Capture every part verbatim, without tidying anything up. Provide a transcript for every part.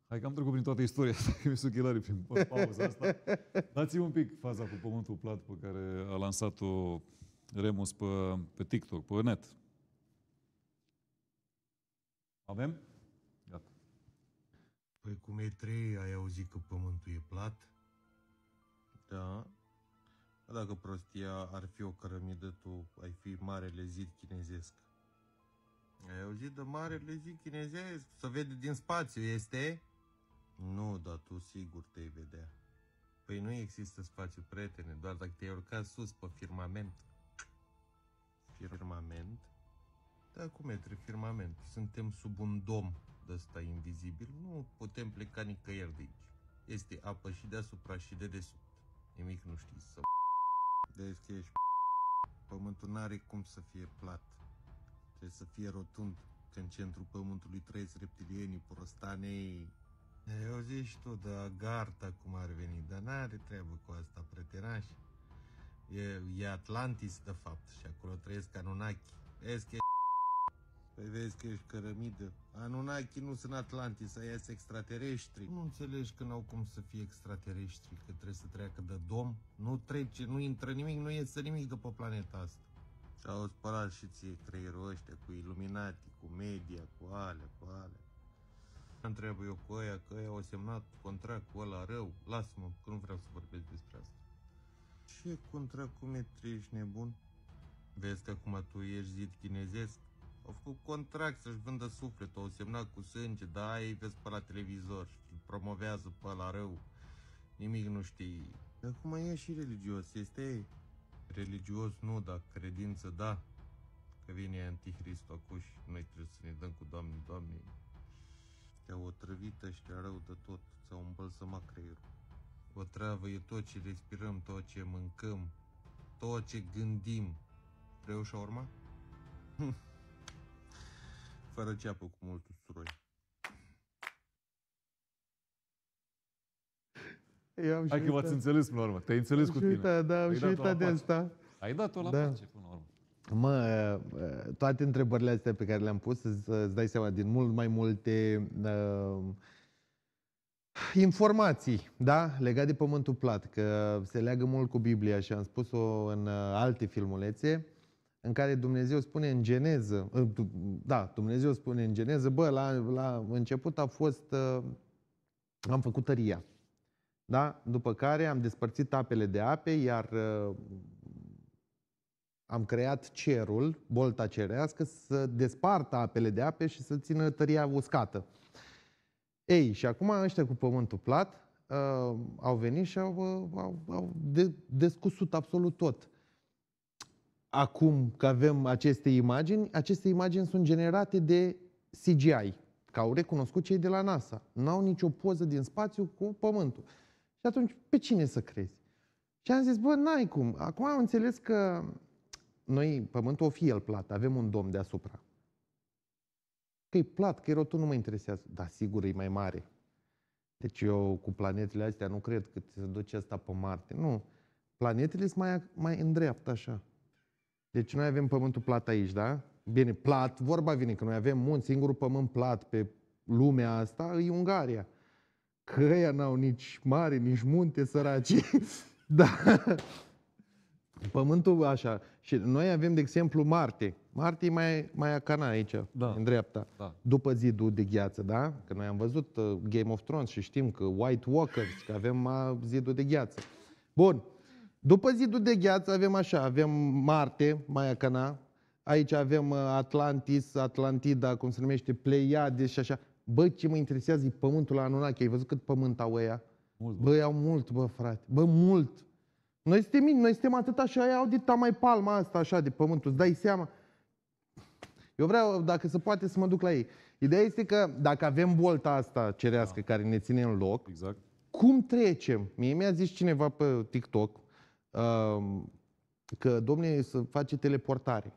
Hai că am trecut prin toată istoria asta, că mi sunt chelarii prin pauza asta. Dați-mi un pic faza cu pământul plat pe care a lansat-o Remus pe, pe TikTok, pe net. Avem? Gata. Păi cum e trei, ai auzit că pământul e plat? Da. Dacă prostia ar fi o cărămidă, tu ai fi marele zid chinezesc. Ai auzit de marele zid chinezesc? Se vede din spațiu, este? Nu, dar tu sigur te-ai vedea. Păi nu există spațiu, prietene, doar dacă te-ai urcat sus pe firmament. Firmament? Da, cum e firmament? Suntem sub un dom de ăsta invizibil, nu putem pleca nicăieri de aici. Este apă și deasupra și de desubt. Nimic nu știi să... Vezi că ești Pământul n-are cum să fie plat. Trebuie să fie rotund, că în centrul pământului trăiesc reptilienii, prostanei. Eu zici tu de Agartha cum ar veni, dar n-are treabă cu asta, pretenaș. E, e Atlantis, de fapt, și acolo trăiesc Anunnaki. Vezi că e... Păi vezi că ești cărămidă. Anunnaki nu sunt Atlantis, aia sunt extraterestri. Nu înțelegi că n-au cum să fie extraterestri, că trebuie să treacă de dom? Nu trece, nu intră nimic, nu iese nimic după planeta asta. Și-au spălat și ție creierul ăștia cu Illuminati, cu media, cu alea, cu alea. Întreabă eu cu ăia, că ăia au semnat contract cu ăla rău. Lasă-mă, că nu vreau să vorbesc despre asta. Ce contract cu metri, ești nebun? Vezi că acum tu ești zid chinezesc? Au făcut contract să-și vândă sufletul, au semnat cu sânge, da, ei vezi pe la televizor și îl promovează pe ăla rău. Nimic nu știi. Dar acum e și religios, este? Religios nu, dar credință da. Că vine Anticristul acum și noi trebuie să ne dăm cu Doamne, Doamne. Te-au otrăvit ăștia rău de tot, ți-au îmbălsămat creierul. O travă e tot ce respirăm, tot ce mâncăm, tot ce gândim. Vrei o șaurma? Fără ceapă cu mult usturoi. Hai că v-ați înțeles până la urmă. Te-ai înțeles cu tine. Uitat, da, am și uitat de asta. Ai dat-o la Da. pace până la urmă. Mă, toate întrebările astea pe care le-am pus, îți, îți dai seama, din mult mai multe uh, informații, da? Legate de pământul plat, că se leagă mult cu Biblia și am spus-o în uh, alte filmulețe, în care Dumnezeu spune în Geneză, uh, da, Dumnezeu spune în Geneză, bă, la, la început a fost, uh, am făcut tăria, da? După care am despărțit apele de ape, iar uh, am creat cerul, bolta cerească, să despartă apele de ape și să țină tăria uscată. Ei, și acum ăștia cu pământul plat uh, au venit și au, uh, au, au de, descusut absolut tot. Acum că avem aceste imagini, aceste imagini sunt generate de C G I, că au recunoscut cei de la NASA. N-au nicio poză din spațiu cu pământul. Și atunci, pe cine să crezi? Și am zis, bă, n-ai cum. Acum am înțeles că noi, pământul o fi el plat, avem un dom deasupra. Că e plat, că e rotund, nu mă interesează. Dar sigur e mai mare. Deci eu cu planetele astea nu cred că se duce asta pe Marte. Nu. Planetele sunt mai, mai în dreapta așa. Deci noi avem pământul plat aici, da? Bine, plat, vorba vine că noi avem munți, singurul pământ plat pe lumea asta e Ungaria. Că ăia n-au nici mare, nici munte, săraci. Da. Pământul așa. Și noi avem, de exemplu, Marte. Marte e mai, mai acana aici, Da. în dreapta. Da. După zidul de gheață, da? Că noi am văzut uh, Game of Thrones și știm că White Walkers, că avem uh, zidul de gheață. Bun. După zidul de gheață avem așa, avem Marte, mai acana. Aici avem uh, Atlantis, Atlantida, cum se numește, Pleiade și așa. Bă, ce mă interesează e pământul la Anunnaki. Ai văzut cât pământ au ăia? Mult, Bă, au mult, bă, frate. Bă, mult. Noi suntem mici, noi suntem atât așa, aia au de mai palma asta așa de pământul, îți dai seama? Eu vreau, dacă se poate, să mă duc la ei. Ideea este că dacă avem bolta asta cerească, da, care ne ține în loc, exact, cum trecem? Mie mi-a zis cineva pe TikTok uh, că, domne, să face teleportare.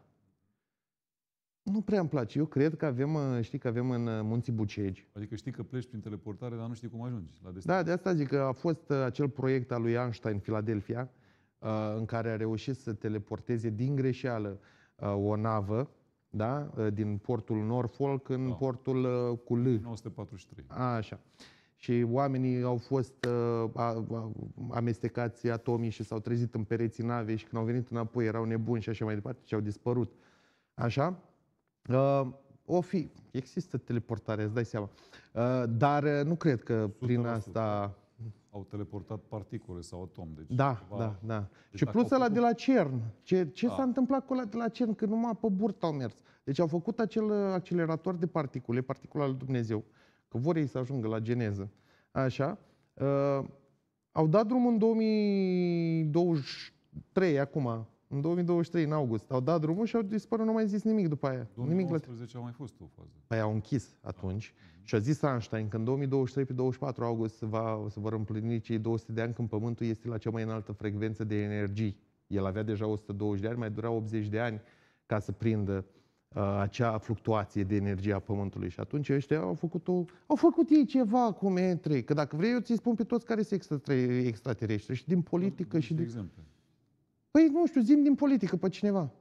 Nu prea îmi place. Eu cred că avem, știi, că avem în Munții Bucegi. Adică știi că pleci prin teleportare, dar nu știi cum ajungi la destin. Da, de asta zic că a fost acel proiect al lui Einstein, Philadelphia, în care a reușit să teleporteze din greșeală o navă, da, din portul Norfolk în Da. portul cu L. nouă sute patruzeci și trei. Așa. și oamenii au fost uh, a, a, amestecați atomii și s-au trezit în pereții navei și când au venit înapoi erau nebuni și așa mai departe și au dispărut. Așa? Uh, o fi, există teleportare, îți dai seama. Uh, dar uh, nu cred că prin asta... Au teleportat particule sau atom. Deci Da, ceva... da, da. Deci și plus ăla de la CERN. Ce, ce da. s-a întâmplat cu ăla de la CERN? Că numai pe burtă au mers. Deci au făcut acel accelerator de particule, particula lui Dumnezeu. Că vor ei să ajungă la geneză. Așa. Uh, au dat drumul în două mii douăzeci și trei, acum. În două mii douăzeci și trei, în august. Au dat drumul și au dispărut, nu mai zis nimic după aia. două mii nouăsprezece a mai fost o fază. Păi au închis atunci. Da. Și a zis Einstein că în două mii douăzeci și trei pe douăzeci și patru august se, va, se vor împlini cei două sute de ani când Pământul este la cea mai înaltă frecvență de energii. El avea deja o sută douăzeci de ani, mai dura optzeci de ani ca să prindă uh, acea fluctuație de energie a Pământului. Și atunci ăștia au făcut, o, au făcut ei ceva cu M trei. Că dacă vrei eu ți-i spun pe toți care sunt extra, extraterestri și din politică și de... exemple. Păi nu știu, zi din politică pe cineva.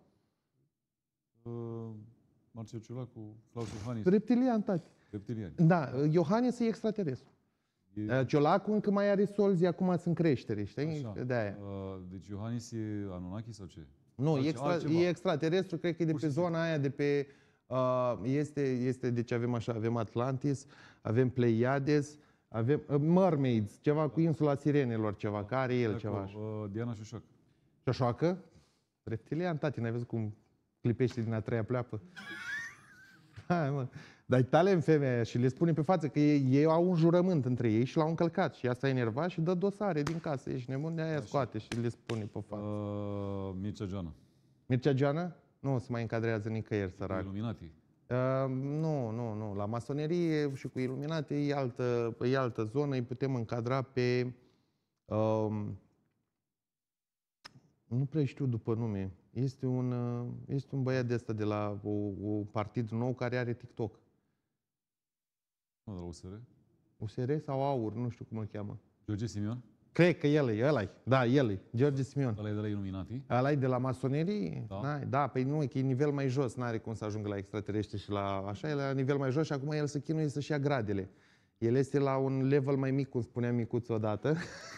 Uh, Marcel Ciolacu, Claus Iohannis. Reptilian, tati. Reptiliani. Da, Iohannis e extraterestru. E... Ciolacu încă mai are solzi, acum sunt creștere, știi? Așa. De-aia. Uh, deci Iohannis e Anunnaki sau ce? Nu, e, extra, e extraterestru, cred că e de pe zona aia, de pe... Uh, este, este, deci avem așa, avem Atlantis, avem Pleiades, avem uh, Mermaids, ceva cu insula Sirenelor, ceva, care are el ceva așa. Uh, Diana Șoșoacă. Șoșoacă? Reptilian, tati, n-ai văzut cum clipește din a treia pleapă? Hai, mă. Dar tale în femeia aia și le spune pe față că ei, ei au un jurământ între ei și l-au încălcat. Și ea s-a enervat și dă dosare din casă. Ești nebun, de aia scoate și le spune pe față. Uh, Mircea Joana. Mircea Joana? Nu se mai încadrează nicăieri, sărac. Illuminati. Uh, nu, nu, nu. La masonerie și cu Illuminati e altă, e altă zonă. Îi putem încadra pe... Uh, nu prea știu după nume. Este un, este un băiat de ăsta de la o, o partid nou care are TikTok. Nu, de la U S R? U S R sau AUR, nu știu cum îl cheamă. George Simion? Cred că el e, ăla-i. Da, el e. George Simion. Ăla e de la Illuminati? Ăla e de la masonerie? Da. Da, păi nu, că e nivel mai jos, n-are cum să ajungă la extraterestri și la așa, e la nivel mai jos și acum el se chinuie să-și ia gradele. El este la un level mai mic, cum spunea Micuțu odată,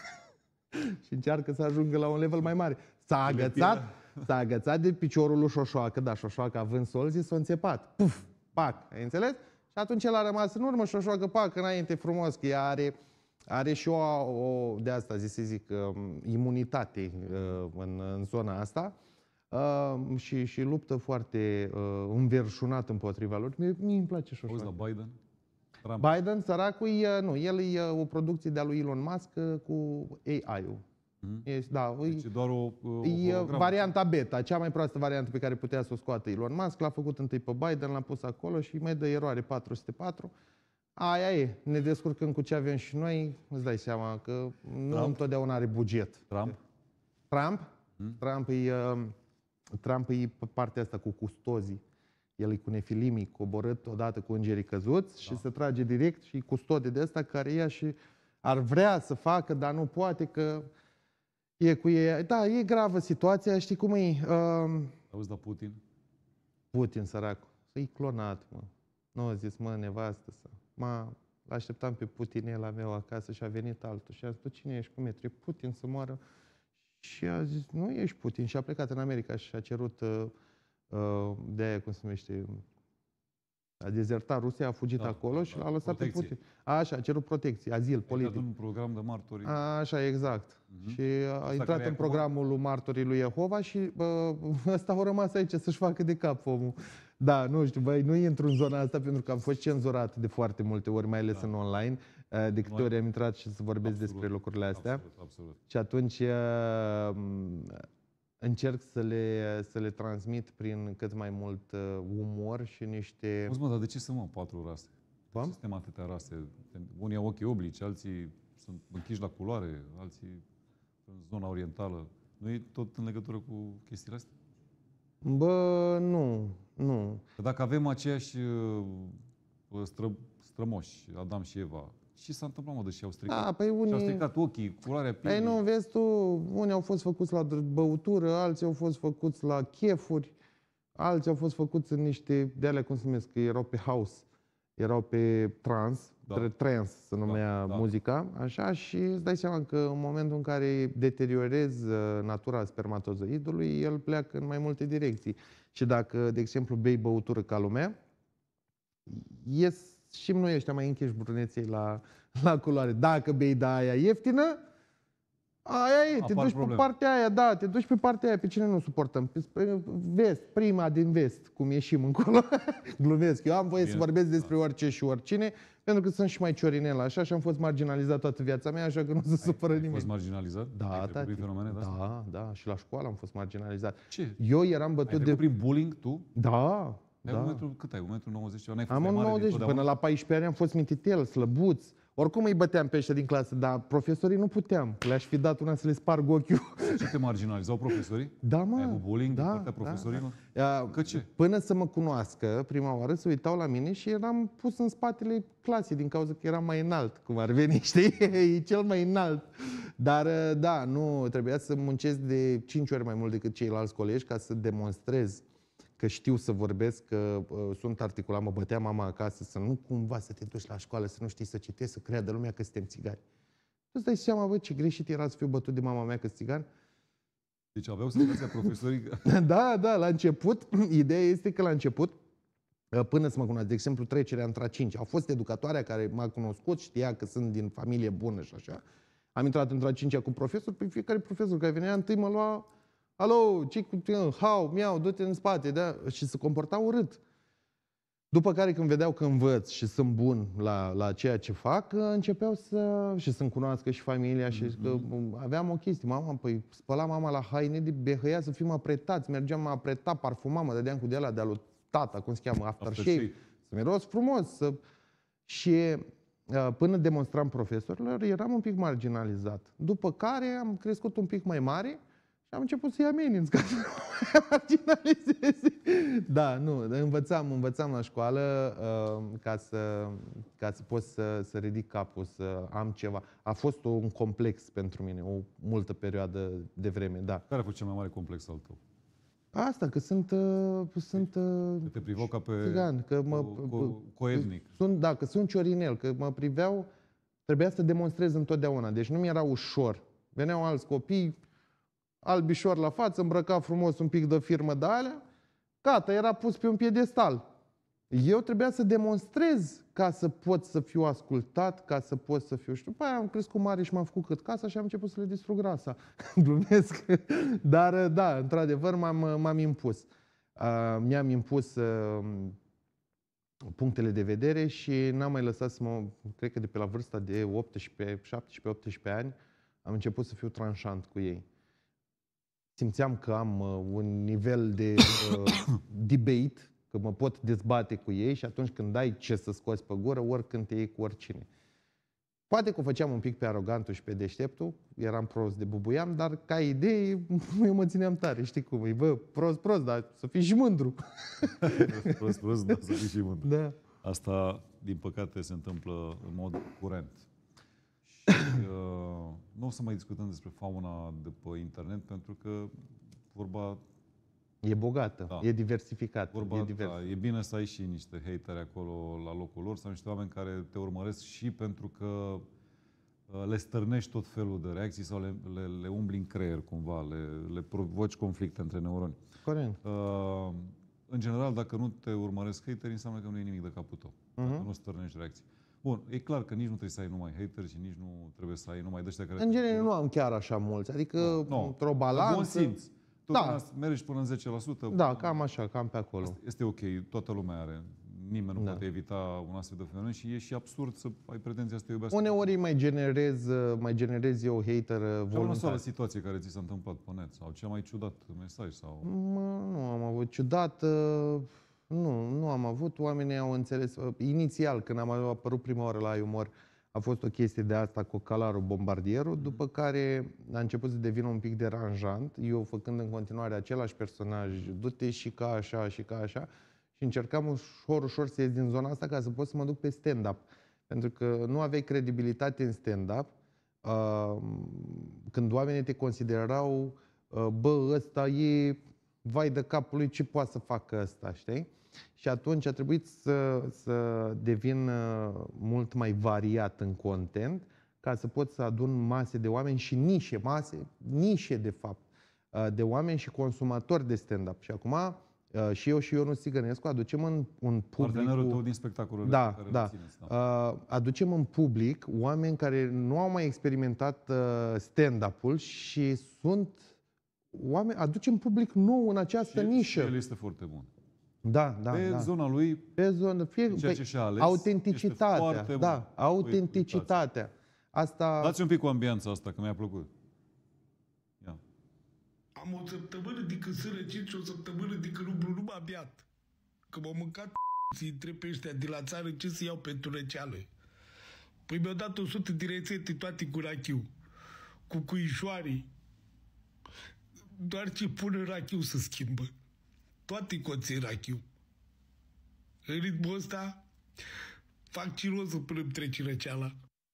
și încearcă să ajungă la un level mai mare. S-a agățat, s-a agățat de piciorul lui Șoșoacă, da, Șoșoacă având solzi, s-a înțepat. Puf, pac, ai înțeles? Și atunci el a rămas în urmă, Șoșoacă, pac, înainte frumos, că ea are, are și o, o, de asta zi să zic, um, imunitate uh, în, în zona asta uh, și, și luptă foarte uh, înverșunat împotriva lor. Mie, mie îmi place Șoșoacă. Auzi la Biden? Trump. Biden, săracul, e, nu, el e o producție de-a lui Elon Musk cu A I-ul. Mm-hmm. E, da, Deci e doar o, o e hologramă. varianta beta, cea mai proastă variantă pe care putea să o scoată Elon Musk. L-a făcut întâi pe Biden, l-a pus acolo și mai dă eroare patru sute patru. Aia e, ne descurcăm cu ce avem și noi, îți dai seama că nu Trump? întotdeauna are buget. Trump? Trump? Hmm? Trump e, uh, Trump e pe partea asta cu custozii. El e cu nefilimii, coborât odată cu îngerii căzuți și Da. se trage direct și custode de ăsta care ia și ar vrea să facă, dar nu poate că e cu ei. Da, e gravă situația, știi cum e? Uh, Auzi la Putin? Putin, săracul. Să-i clonat, mă. Nu a zis, mă, nevastă să. Mă, l-așteptam pe Putin la meu acasă și a venit altul. Și a zis, tu cine ești? Cum e? Trebuie Putin să moară. Și a zis, nu ești Putin. Și a plecat în America și a cerut uh, uh, de aia, cum se numește, a dezertat Rusia, a fugit Da, acolo da, și da. l-a lăsat Protecție. pe Putin. Așa, a cerut protecție, azil politic. un program de martori. Așa, exact. Mhm. Și a Asta intrat care e în acum? programul lui martorii lui Jehova și bă, ăsta a rămas aici să-și facă de cap omul. Da, nu știu, băi, nu intru în zona asta pentru că am fost cenzurat de foarte multe ori, mai ales Da. în online, de câte Noi- ori am intrat și să vorbesc Absolut, despre lucrurile astea. Absolut, absolut. Și atunci uh, încerc să le, să le transmit prin cât mai mult uh, umor și niște... Auzi, mă, dar de ce sunt, mă, patru rase? De Cum? ce suntem atâtea rase? Unii au ochii oblici, alții sunt închiși la culoare, alții în zona orientală. Nu e tot în legătură cu chestiile astea? Bă, nu, nu. Că dacă avem aceiași uh, stră, strămoși, Adam și Eva, ce s-a întâmplat, mă, deși au stricat? Da, păi Și-au unii... stricat ochii, culoarea pielii. Păi nu, vezi tu, unii au fost făcuți la băutură, alții au fost făcuți la chefuri, alții au fost făcuți în niște, de alea cum se numesc, că erau pe house. erau pe trans, Da. trance se numea Da, da. muzica, așa, și îți dai seama că în momentul în care deteriorezi uh, natura spermatozoidului, el pleacă în mai multe direcții. Și dacă, de exemplu, bei băutură ca lumea, ies și noi ăștia mai încheși bruneței la, la culoare. Dacă bei de aia ieftină, aia e, te Apar duci probleme. pe partea aia, da, te duci pe partea aia, pe cine nu suportăm? Pe spre vest, prima din vest, cum ieșim încolo. Glumesc, eu am voie Bine, să vorbesc da. despre orice și oricine, pentru că sunt și mai ciorinel așa și am fost marginalizat toată viața mea, așa că nu se supără Ai nimeni. fost marginalizat? Da, Ai trecut tati, prin fenomene de astea? da, da, și la școală am fost marginalizat. Ce? Eu eram Ai bătut trecut de... prin bullying tu? Da, Ai da. un metru, cât ai? un metru nouăzeci ceva? N-ai fost Am mai un mare nouăzeci, dintotdeauna? până la paisprezece ani am fost mititel, slăbuț. Oricum îi băteam pe ăștia din clasă, dar profesorii nu puteam. Le-aș fi dat una să le sparg ochiul. Ce te marginalizau profesorii? Da, mă. Ai avut bullying din da, partea profesorilor? Da, da. Că ce? Până să mă cunoască, prima oară, se uitau la mine și eram pus în spatele clasei, din cauza că eram mai înalt, cum ar veni, știi? E cel mai înalt. Dar, da, nu, trebuia să muncesc de cinci ori mai mult decât ceilalți colegi ca să demonstrez că știu să vorbesc, că uh, sunt articulat, mă bătea mama acasă, să nu cumva să te duci la școală, să nu știi să citești, să creadă lumea că suntem țigani. Tu-ți dai seama, bă, ce greșit era să fiu bătut de mama mea că sunt țigan? Deci aveau senzația profesorii că... Da, da, la început, ideea este că la început, până să mă cunoască, de exemplu, trecerea între a cinci, a fost educatoarea care m-a cunoscut, știa că sunt din familie bună și așa. Am intrat într-a cincea cu profesor, pe fiecare profesor care venea întâi mă lua, alo, ce cu tine, hau, miau, du-te în spate, da? Și se comporta urât. După care când vedeau că învăț și sunt bun la, la ceea ce fac, începeau să și să-mi cunoască și familia și mm-hmm. că aveam o chestie. Mama, păi spăla mama la haine de behăia să fim apretați, mergeam mă apreta, parfumam, mă dădeam cu de ala de-a lui tata, cum se cheamă, aftershave, Aftershave. să miros frumos. Să... Și până demonstram profesorilor, eram un pic marginalizat. După care am crescut un pic mai mare și am început să-i ameninț ca să nu mai marginalizeze. Da, nu, învățam, învățam la școală uh, ca, să, ca să pot să, să ridic capul, să am ceva. A fost un complex pentru mine, o multă perioadă de vreme, da. Care a fost cel mai mare complex al tău? Asta, că sunt... Uh, sunt uh, Că te priveau ca pe țigan, că mă, co- co- coetnic. Sunt, da, că sunt ciorinel, că mă priveau, trebuia să demonstrez întotdeauna, deci nu mi-era ușor. Veneau alți copii, albișor la față, îmbrăca frumos un pic de firmă de alea, gata, era pus pe un piedestal. Eu trebuia să demonstrez ca să pot să fiu ascultat, ca să pot să fiu... Și după aia am crescut mare și m-am făcut cât casa și am început să le distrug rasa. Glumesc. Dar da, într-adevăr m-am, m-am impus. Uh, mi-am impus uh, punctele de vedere și n-am mai lăsat să mă... Cred că de pe la vârsta de optsprezece, șaptesprezece optsprezece ani am început să fiu tranșant cu ei. Simțeam că am uh, un nivel de uh, debate, că mă pot dezbate cu ei și atunci când ai ce să scoți pe gură, oricând te iei cu oricine. Poate că o făceam un pic pe arogantul și pe deșteptul, eram prost de bubuiam, dar ca idee eu mă țineam tare, știi cum e, bă, prost, prost, dar să fii și mândru. Prost, prost, da, să fii și mândru. Da. Asta, din păcate, se întâmplă în mod curent. Și uh, nu o să mai discutăm despre fauna de pe internet, pentru că vorba... E bogată, Da. e diversificată, Vorba, e divers. da, e bine să ai și niște hateri acolo la locul lor sau niște oameni care te urmăresc și pentru că uh, le stârnești tot felul de reacții sau le, le, le umbli în creier cumva, le, le provoci conflicte între neuroni. Corect. Uh, în general, dacă nu te urmăresc hateri, înseamnă că nu e nimic de capul tău. Dacă Mhm. nu stârnești reacții. Bun, e clar că nici nu trebuie să ai numai hateri și nici nu trebuie să ai numai de ăștia care... În genere nu am chiar așa mulți, adică Nu, nu. într-o balanță... Bun simț. Tu Da. da. mergi până în zece la sută. Da, cam așa, cam pe acolo. Este ok, toată lumea are. Nimeni nu Da. poate evita un astfel de fenomen și e și absurd să ai pretenția să te iubească. Uneori mai generez, mai generez eu hater Cea mai voluntar. nasoală situație care ți s-a întâmplat pe net sau cel mai ciudat mesaj sau... Mă, nu am avut ciudat, uh, nu, nu am avut, oamenii au înțeles. Uh, Inițial, când am apărut prima oară la Umor, a fost o chestie de asta cu calarul bombardierul, după care a început să devină un pic deranjant, eu făcând în continuare același personaj, du-te și ca așa și ca așa, și încercam ușor, ușor să ies din zona asta ca să pot să mă duc pe stand-up. Pentru că nu aveai credibilitate în stand-up, uh, când oamenii te considerau, uh, bă, ăsta e vai de capul lui, ce poate să facă ăsta, știi? Și atunci a trebuit să, să devin uh, mult mai variat în content ca să pot să adun mase de oameni și nișe, mase, nișe de fapt, uh, de oameni și consumatori de stand-up. Și acum uh, și eu și Ionut Țigănescu aducem în, în public... Partenerul tău din spectacolul da, pe care da. le țineți. Da. Uh, aducem în public oameni care nu au mai experimentat uh, stand-up-ul și sunt oameni, aducem public nou în această și, nișă. Și el este foarte bun. Da, da, Pe da. zona lui, Pe zonă, fie, ceea pe, ce și-a ales, autenticitatea, este foarte da, bun. autenticitatea. Asta... Dați un pic cu ambianța asta, că mi-a plăcut. Ia. Am o săptămână de când sunt răcit și o săptămână de când umblu numai beat. Că m-au mâncat să-i întreb pe ăștia de la țară ce să iau pentru răceală. Păi mi-au dat o sută de rețete toate cu rachiu. Cu cuișoare. Doar ce pun în rachiu se schimbă. Toate conțin rachiu. În ritmul ăsta fac ciroză până îmi trece răceala.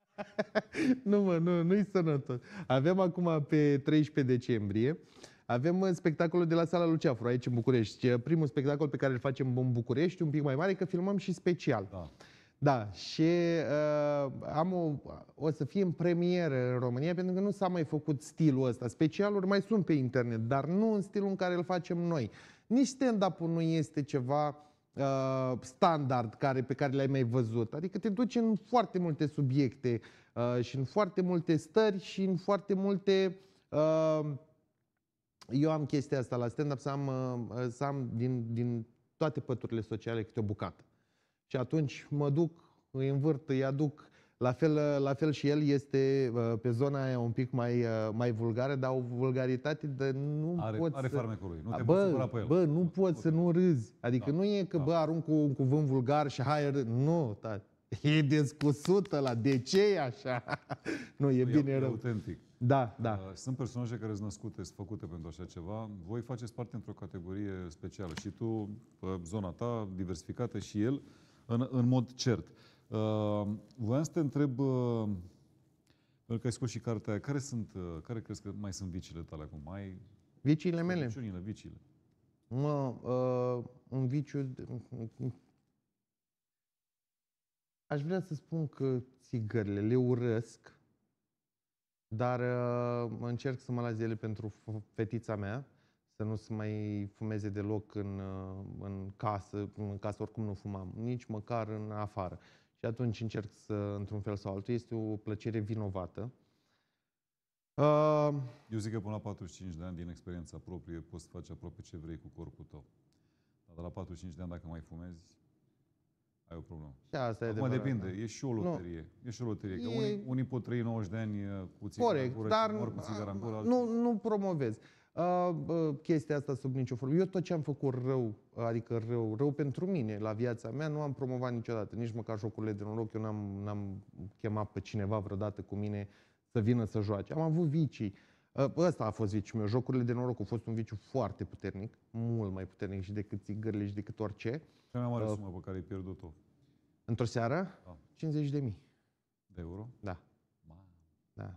Nu, mă, nu, nu-i sănătos. Avem acum pe treisprezece decembrie, avem spectacolul de la Sala Luceafru, aici în București. Primul spectacol pe care îl facem în București, un pic mai mare, că filmăm și special. Da. Da, și uh, am o, o să fie în premieră în România, pentru că nu s-a mai făcut stilul ăsta. Specialuri mai sunt pe internet, dar nu în stilul în care îl facem noi. Nici stand-up-ul nu este ceva uh, standard care, pe care l-ai mai văzut. Adică te duci în foarte multe subiecte uh, și în foarte multe stări și în foarte multe... Uh, eu am chestia asta la stand-up, să am, uh, să am din, din toate păturile sociale câte o bucată. Și atunci mă duc, îi învârt, îi aduc. La fel, la fel și el este pe zona aia un pic mai, mai vulgară, dar o vulgaritate de nu Are, poți are să... farmecul lui, nu te bă, poți supăra pe el. Bă, nu poți să nu râzi. Adică Da, nu e că, da. bă, arunc un cuvânt vulgar și hai, râ... Nu, tati. E descusută la de ce e așa? Nu, e bine e, e rău. autentic. Da, da. Uh, Sunt personaje care sunt născute, sunt făcute pentru așa ceva. Voi faceți parte într-o categorie specială. Și tu, pe zona ta, diversificată, și el, în, în mod cert. Uh, voiam să te întreb, uh, pentru că ai scos și cartea aia, care sunt, uh, care crezi că mai sunt viciile tale acum? Mai Viciile mele. Viciunile, viciile. Mă, uh, un viciu... De... Aș vrea să spun că țigările le urăsc, dar uh, încerc să mă las de ele pentru fetița mea, să nu se mai fumeze deloc în, uh, în casă, în casă oricum nu fumam, nici măcar în afară. Și atunci încerc să, într-un fel sau altul, este o plăcere vinovată. Uh, Eu zic că până la patruzeci și cinci de ani, din experiența proprie, poți să faci aproape ce vrei cu corpul tău. Dar de la patruzeci și cinci de ani, dacă mai fumezi, ai o problemă. și asta e Acum adevărat, depinde, da. e și o loterie. E și o loterie. Că E- unii, unii pot trăi nouăzeci de ani cu țigara în Corect, gură, dar și mor cu țigara în gură, nu, alții- nu promovez uh, uh, chestia asta sub nicio formă. Eu tot ce am făcut rău, adică rău, rău pentru mine la viața mea, nu am promovat niciodată, nici măcar jocurile de noroc. Eu n-am, n-am chemat pe cineva vreodată cu mine să vină să joace. Am avut vicii. Uh, ăsta a fost viciul meu. Jocurile de noroc au fost un viciu foarte puternic, mult mai puternic și decât țigările și decât orice. Cea mai mare Uh, sumă pe care ai pierdut-o Într-o seară, Da. cincizeci de mii. de euro? Da, Ma. da.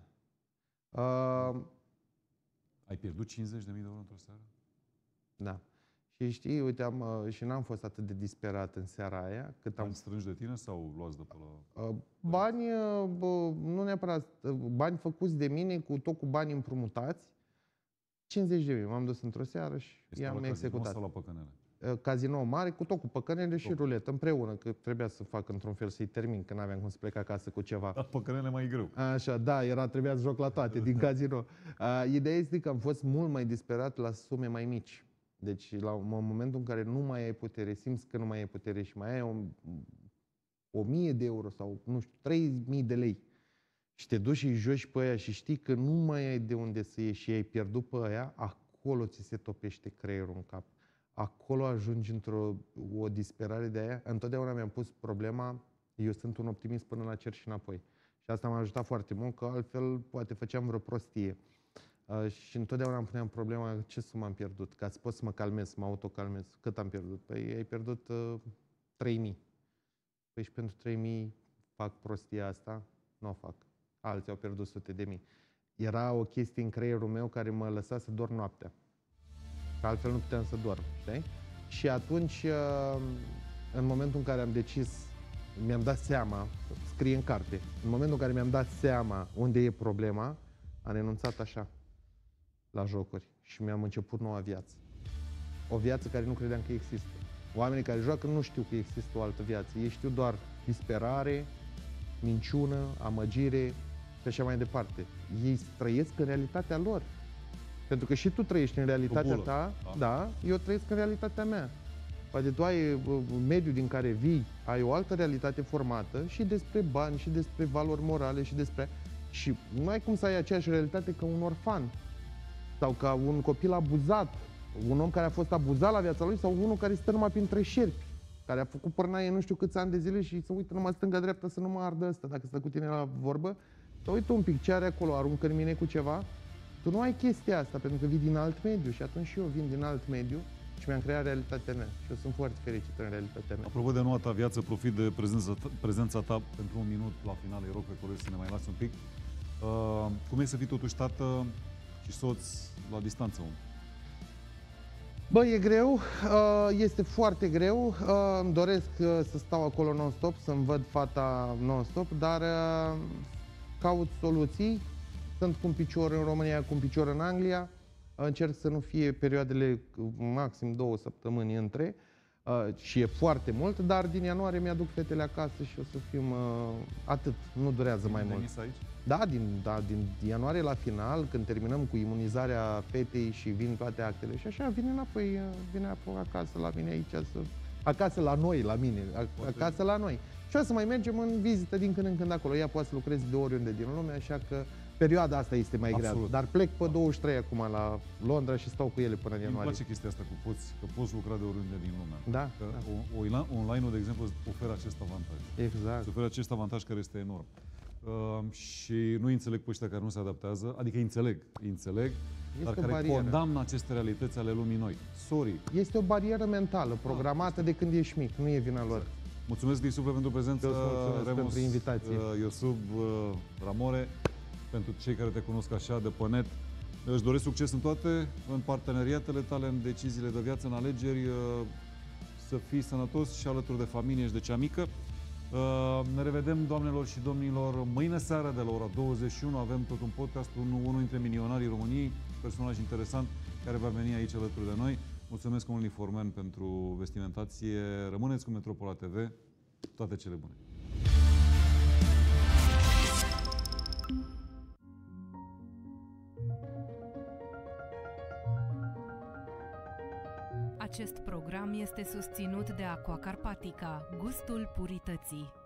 Uh, Ai pierdut cincizeci de mii de euro într-o seară? Da. Și știi, uite, am, uh, și n-am fost atât de disperat în seara aia, cât am... Bani strângi de tine sau luați de pe la... Uh, bani, uh, bă, nu neapărat, uh, bani făcuți de mine, cu tot cu bani împrumutați, cincizeci de mii. M-am dus într-o seară și Este i-am la casino executat. sau la păcănele? Uh, Cazinou mare, cu tot cu păcănele și ruletă împreună, că trebuia să fac într-un fel să-i termin, că n-aveam cum să plec acasă cu ceva. La păcănele mai greu. Așa, da, era, trebuia să joc la toate din casino. Uh, ideea este că am fost mult mai disperat la sume mai mici. Deci, la un momentul în care nu mai ai putere, simți că nu mai ai putere și mai ai o, o mie de euro sau, nu știu, trei mii de lei și te duci și îi joci pe aia și știi că nu mai ai de unde să ieși și ai pierdut pe aia, acolo ți se topește creierul în cap. Acolo ajungi într-o o disperare de aia. Întotdeauna mi-am pus problema, eu sunt un optimist până la cer și înapoi. Și asta m-a ajutat foarte mult, că altfel poate făceam vreo prostie. Uh, și întotdeauna îmi puneam problema ce sumă am pierdut, ca să pot să mă calmez, să mă autocalmez. Cât am pierdut? Păi ai pierdut uh, trei mii. Păi și pentru trei mii fac prostia asta? Nu o fac. Alții au pierdut sute de mii. Era o chestie în creierul meu care mă lăsa să dorm noaptea. Că altfel nu puteam să dorm, știi? Și atunci, uh, în momentul în care am decis, mi-am dat seama, scrie în carte, în momentul în care mi-am dat seama unde e problema, am renunțat așa la jocuri și mi-am început noua viață. O viață care nu credeam că există. Oamenii care joacă nu știu că există o altă viață. Ei știu doar disperare, minciună, amăgire și așa mai departe. Ei trăiesc în realitatea lor. Pentru că și tu trăiești în realitatea ta, da, eu trăiesc în realitatea mea. Poate tu ai mediul din care vii, ai o altă realitate formată și despre bani, și despre valori morale, și despre... Și nu ai cum să ai aceeași realitate ca un orfan sau ca un copil abuzat, un om care a fost abuzat la viața lui sau unul care stă numai printre șerpi, care a făcut părnaie nu știu câți ani de zile și se uită numai stânga-dreapta să nu mă ardă ăsta. Dacă stă cu tine la vorbă, să uită un pic ce are acolo, aruncă în mine cu ceva. Tu nu ai chestia asta pentru că vii din alt mediu și atunci și eu vin din alt mediu și mi-am creat realitatea mea și eu sunt foarte fericit în realitatea mea. Apropo de noua ta viață, profit de prezența ta, prezența ta pentru un minut la final, îi rog pe colegi să ne mai lasi un pic. Uh, cum e să fii totuși tată și soț la distanță? Un? Bă, e greu, este foarte greu, îmi doresc să stau acolo non-stop, să-mi văd fata non-stop, dar caut soluții, sunt cu un picior în România, cu un picior în Anglia, încerc să nu fie perioadele maxim două săptămâni între și e foarte mult, dar din ianuarie mi-aduc fetele acasă și o să fim atât, nu durează mai mult. Aici? Da, din, da, din ianuarie la final, când terminăm cu imunizarea fetei și vin toate actele și așa, vine înapoi, vine apoi acasă la mine aici, să, acasă la noi, la mine, acasă la noi. Și o să mai mergem în vizită din când în când acolo. Ea poate să lucreze de oriunde din lume, așa că perioada asta este mai grea. Dar plec pe douăzeci și trei acum la Londra și stau cu ele până în ianuarie. Îmi place chestia asta cu poți, că poți lucra de oriunde din lume. Da. Că da. Online-ul, de exemplu, oferă acest avantaj. Exact. Oferă acest avantaj care este enorm. Uh, și nu înțeleg pe ăștia care nu se adaptează, adică înțeleg, înțeleg, este dar care barieră. Condamnă aceste realități ale lumii noi. Sorry. Este o barieră mentală, programată ah, de când ești mic, nu e vina lor. Mulțumesc din suflet pentru prezență, Remus, pentru invitație. Uh, Iosub uh, Ramore, pentru cei care te cunosc așa de pe net. Își doresc succes în toate, în parteneriatele tale, în deciziile de viață, în alegeri, uh, să fii sănătos și alături de familie și de cea mică. Uh, ne revedem, doamnelor și domnilor, mâine seară de la ora douăzeci și unu. Avem tot un podcast, unul, unul dintre milionarii României, personaj interesant care va veni aici alături de noi. Mulțumesc Only for Men pentru vestimentație. Rămâneți cu Metropola T V. Toate cele bune! Acest program este susținut de Aqua Carpatica, gustul purității.